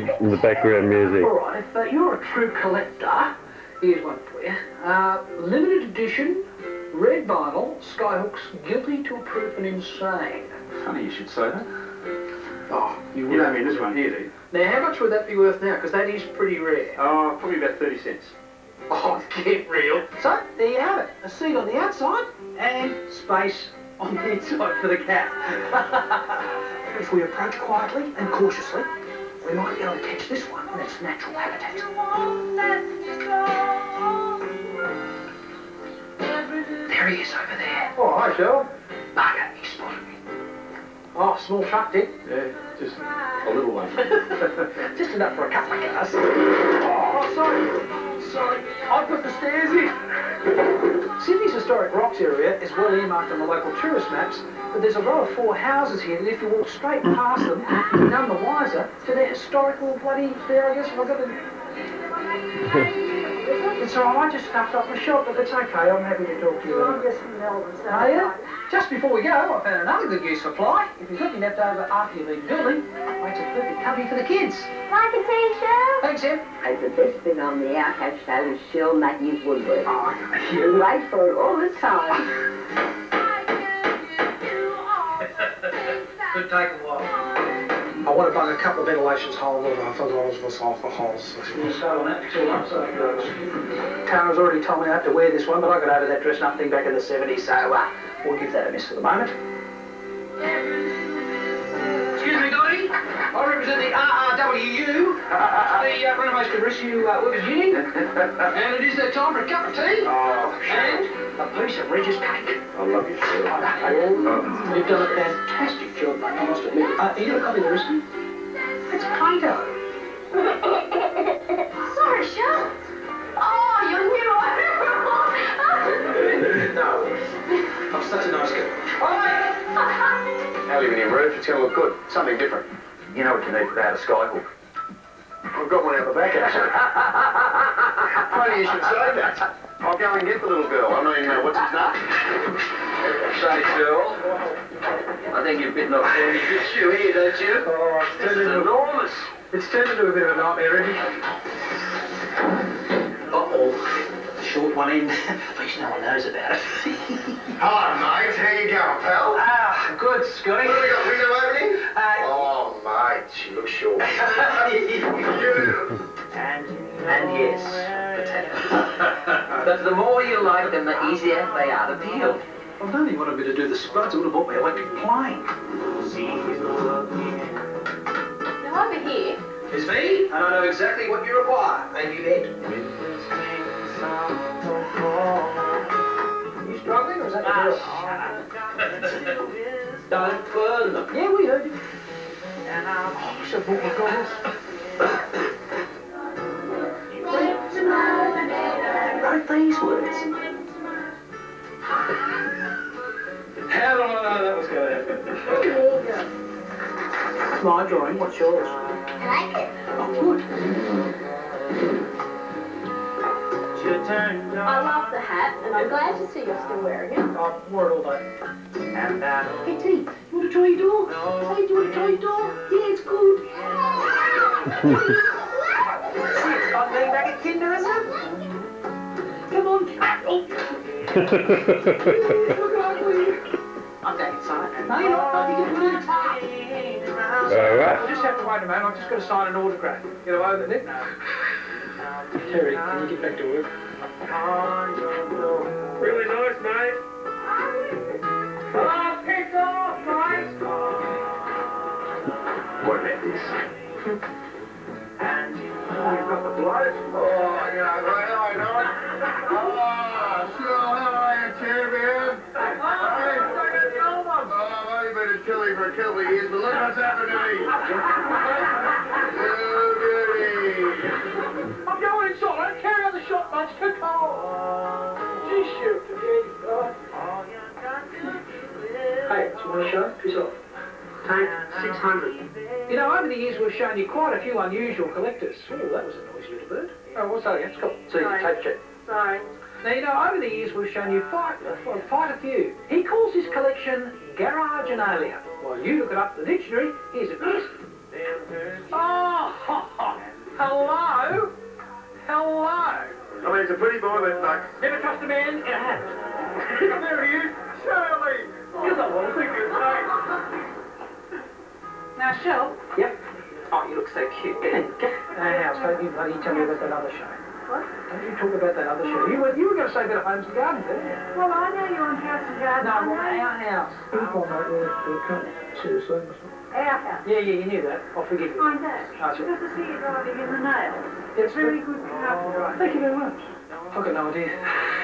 in the background music. All right, if you're a true collector, here's one for you. Limited edition, red vinyl, Skyhooks, guilty to proof and insane. Funny you should say that. Oh, You don't mean this one here, do you? now how much would that be worth now? Because that is pretty rare. Oh, probably about 30 cents. Oh, get real. So, there you have it. A seat on the outside and space on the inside for the cat. If we approach quietly and cautiously, we might be able to catch this one in its natural habitat. There he is over there. Oh, hi, Shirl. Bugger, he spotted me. Oh, small truck, did? Yeah, just a little one. Just enough for a couple of cars. Oh, sorry. I put the stairs in. Sydney's historic rocks area is well earmarked on the local tourist maps, but there's a row of 4 houses here that if you walk straight past them, you're none the wiser to their historical bloody, there I guess, I've got the... It's all right, I just stuffed up my shop, but it's okay, I'm happy to talk to you. I'm just from Melbourne, so... Are you? Just before we go, I found another good use for fly. If you've got any left over after you've been building, makes a perfect company for the kids. Like a t-shirt? Thanks, Em. Hey, the best thing on the outhouse show is Shirl making his woodwork. Oh, You wait for it all the time. Could take a while. I want to bung a couple of ventilations holes off the holes. Tara's already told me I have to wear this one, but I got over that dressing up thing back in the 70s, so we'll give that a miss for the moment. Excuse me, Dottie. I represent the RRWU, the Renovation Rescue Workers Union, and it is that time for a cup of tea and a piece of Regis cake. I love you, Shirl. You've done a fantastic job, mate, I must admit. Are you got a copy of the recipe? It's Play-Doh. Sorry, Shirl. Oh, you knew it. No. I'm such a nice girl. How live in your roof? It's going to look good. Something different. You know what you need for that, a Skyhook. I've got one out the back, actually. Funny you should say that. I'll go and get the little girl. I mean, what's his name? Say, Shirl, I think you've bitten off a good shoe here, don't you? Oh, This is enormous. It's turned into a bit of a nightmare, Reggie. Uh-oh. The short one in. At least no one knows about it. Hello, mate. How you going, pal? Good, Scotty. What have we got, window opening? Oh, mate, she looks short. And yes, potato. But the more you like them, the easier they are to peel. I don't even wanted me to do the spuds. I would have bought me an electric plane. Now over here. It's me, and I know exactly what you require. Thank you, Ed. You struggling, or is that the girl? Don't burn them. Yeah, we heard you. Oh, you should have bought my goggles. Wrote these words. How do I know that was going to happen? There you go. My drawing, what's yours? I like it. Oh, good. I love the hat, and I'm glad to see you're still wearing it. I wore it all day. Hey, T, you want to try your door? Hey, do you want to try your door? Yeah, it's good. See, it's like being back at Kinder, isn't it? Come on. Oh. I'm going inside. No, you're not. I think it's really All right. I'll just have to wait a moment. I've just got to sign an autograph. Get away with it. Terry, can you get back to work? Really nice, mate. Oh, piss off, mate! What about this? And you've got the blood. Oh, yeah, right, I know. Oh, Shirl, how are you, champion? Oh, I've only been a chilly for a couple of years, but look what's happened to me. Oh, goody. I'm going inside. I don't carry out the shot, mate. It's too cold. Gee, shoot. Hey, do you want a show? Piss off. Take 600. You know, over the years we've shown you quite a few unusual collectors. Oh, that was a noisy little bird. Oh, what's that again? It's got tape check. Sorry. Now, you know, over the years we've shown you quite a few. He calls his collection Garagenalia. While you look it up in the dictionary, here's a quiz. Oh, he's a pretty boy, but like... Never trust a man in a hat. There he is, Shirley! You're the one thing you say. Now, Shirl. Yep. Oh, you look so cute. House, don't you bloody tell me about that other show. What? Don't you talk about that other show. You were going to say about Homes and Gardens, didn't you? Well, I know you're on House and Garden. No, well, our house. Oh, mate, we're coming. Seriously. Our house. Yeah, you knew that. I'll forgive you. I know. Oh, sure. Because I see you driving in the nail. Yes, It's very good carpentry. Thank you very much. I've got no idea.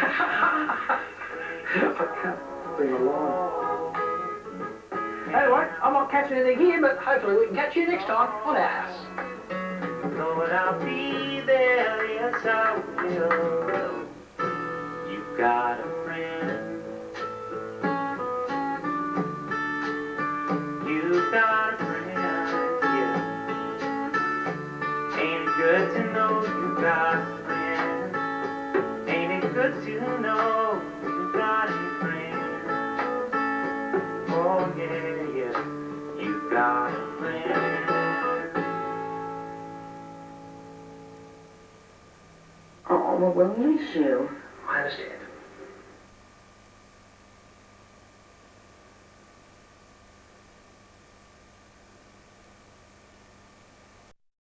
I can't bring a line. Anyway, I'm not catching anything here, but hopefully we can catch you next time on our house. Lord, I'll be there, yes I will. You've got a friend. You've got a friend, yeah. Ain't it good to know you've got a friend? Ain't it good to know you've got a friend? Oh yeah, yeah, you've got a friend. Oh, well, we'll miss you. I understand.